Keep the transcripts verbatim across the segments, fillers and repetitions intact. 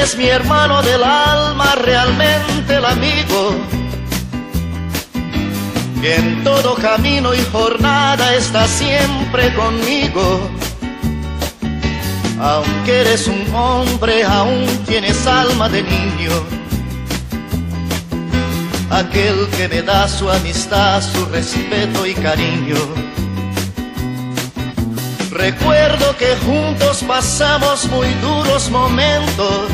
eres mi hermano del alma, realmente el amigo, que en todo camino y jornada está siempre conmigo. Aunque eres un hombre, aún tienes alma de niño, aquel que me da su amistad, su respeto y cariño. Recuerdo que juntos pasamos muy duros momentos,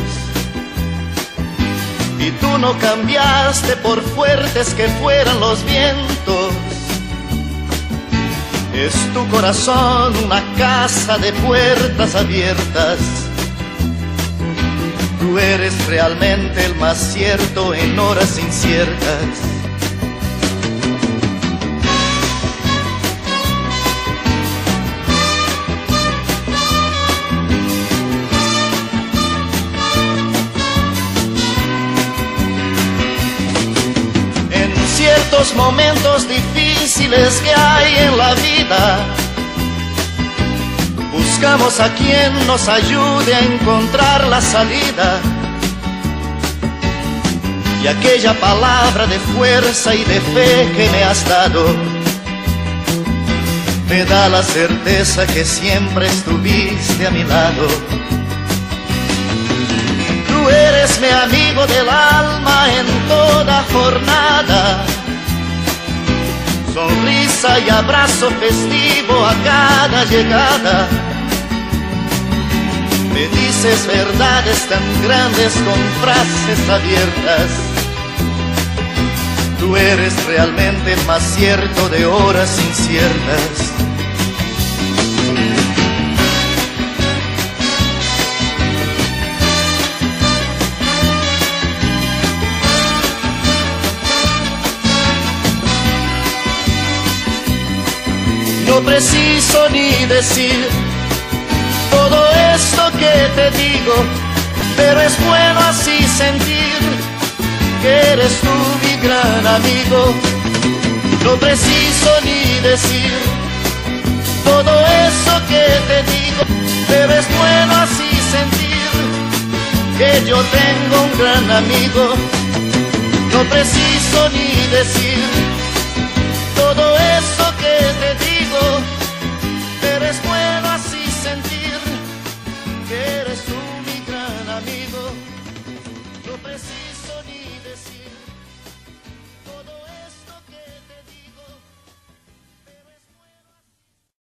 y tú no cambiaste por fuertes que fueran los vientos. Es tu corazón una casa de puertas abiertas. Tú eres realmente el más cierto en horas inciertas. Ciertos momentos difíciles que hay en la vida, buscamos a quien nos ayude a encontrar la salida. Y aquella palabra de fuerza y de fe que me has dado me da la certeza que siempre estuviste a mi lado. Tú eres mi amigo del alma en toda jornada, sonrisa y abrazo festivo a cada llegada. Me dices verdades tan grandes con frases abiertas. Tú eres realmente el más cierto de horas inciertas. No preciso ni decir todo esto que te digo, pero es bueno así sentir que eres tú mi gran amigo. No preciso ni decir todo eso que te digo, pero es bueno así sentir que yo tengo un gran amigo. No preciso ni decir